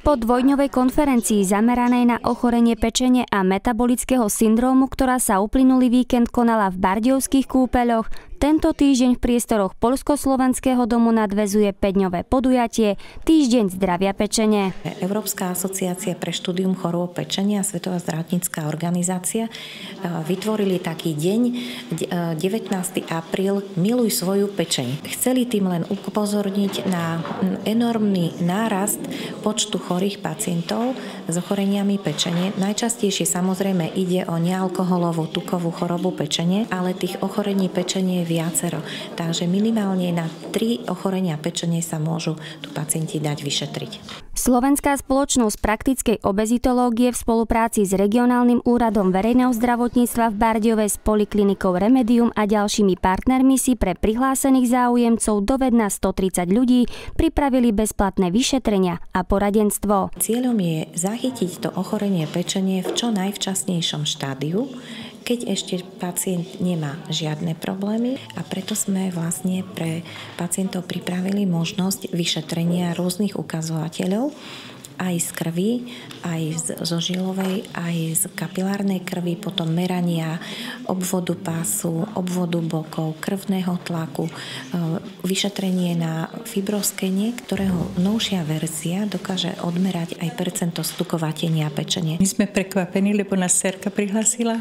Po dvojdňovej konferencii zameranej na ochorenie pečene a metabolického syndrómu, ktorá sa uplynulý víkend konala v Bardejovských kúpeľoch, tento týždeň v priestoroch Poľsko-slovenského domu nadväzuje 5-dňové podujatie Týždeň zdravia pečene. Európska asociácia pre štúdium chorôb pečene a Svetová zdravotnícka organizácia vytvorili taký deň 19. apríl Miluj svoju pečeň. Chceli tým len upozorniť na enormný nárast počtu chorých pacientov s ochoreniami pečene. Najčastejšie samozrejme ide o nealkoholovú tukovú chorobu pečene, ale tých ochorení pečene je viacero. Takže minimálne na 3 ochorenia pečene sa môžu tu pacienti dať vyšetriť. Slovenská spoločnosť praktickej obezitológie v spolupráci s regionálnym úradom verejného zdravotníctva v Bardejove s poliklinikou Remedium a ďalšími partnermi si pre prihlásených záujemcov doved na 130 ľudí pripravili bezplatné vyšetrenia a poradenstvo. Cieľom je zachytiť to ochorenie pečene v čo najvčasnejšom štádiu, keď ešte pacient nemá žiadne problémy, a preto sme vlastne pre pacientov pripravili možnosť vyšetrenia rôznych ukazovateľov, aj z krvi, aj zo žilovej, aj z kapilárnej krvi, potom merania obvodu pásu, obvodu bokov, krvného tlaku, vyšetrenie na fibroskene, ktorého novšia verzia dokáže odmerať aj percento stukovatenia pečene. My sme prekvapení, lebo nás dcerka prihlásila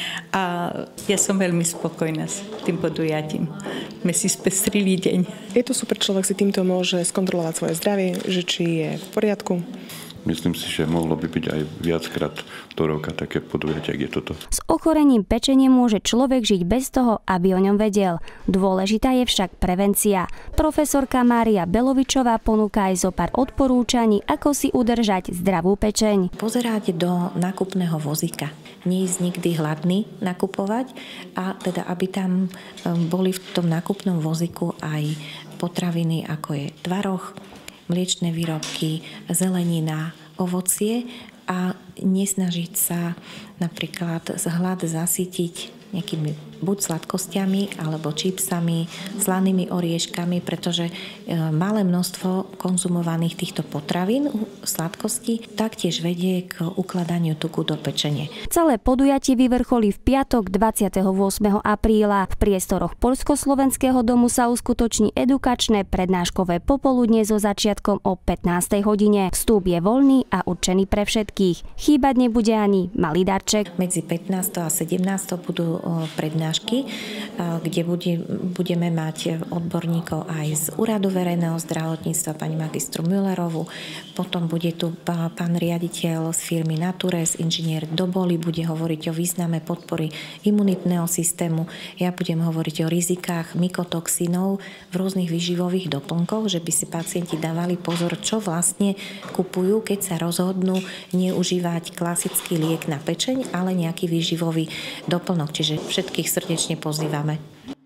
a ja som veľmi spokojná s tým podujatím. My si spestrili deň. Je to super, človek si týmto môže skontrolovať svoje zdravie, že či je v poriadku. Myslím si, že mohlo by byť aj viackrát do roka také podujatie, ak je toto. S ochorením pečene môže človek žiť bez toho, aby o ňom vedel. Dôležitá je však prevencia. Profesorka Mária Belovičová ponúka aj zopár odporúčaní, ako si udržať zdravú pečeň. Pozerať do nákupného vozíka. Nie ísť nikdy hladný nakupovať, a teda aby tam boli v tom nákupnom vozíku aj potraviny, ako je tvaroh, mliečne výrobky, zelenina, ovocie, a nesnažiť sa napríklad z hlad zasytiť nejakými buď sladkosťami, alebo čipsami, slanými orieškami, pretože malé množstvo konzumovaných týchto potravín, sladkostí, taktiež vedie k ukladaniu tuku do pečene. Celé podujatie vyvrcholí v piatok 28. apríla. V priestoroch Poľsko-slovenského domu sa uskutoční edukačné prednáškové popoludnie so začiatkom o 15. hodine. Vstup je voľný a určený pre všetkých. Chýbať nebude ani malý darček. Medzi 15. a 17. budú prednášky, kde budeme mať odborníkov aj z Úradu verejného zdravotníctva, pani magistru Müllerovú. Potom bude tu pán riaditeľ z firmy Natures, inžinier Doboli, bude hovoriť o význame podpory imunitného systému. Ja budem hovoriť o rizikách mykotoxínov v rôznych výživových doplnkoch, že by si pacienti dávali pozor, čo vlastne kupujú, keď sa rozhodnú neužívať klasický liek na pečeň, ale nejaký výživový doplnok. Čiže všetkých srdečne pozývame.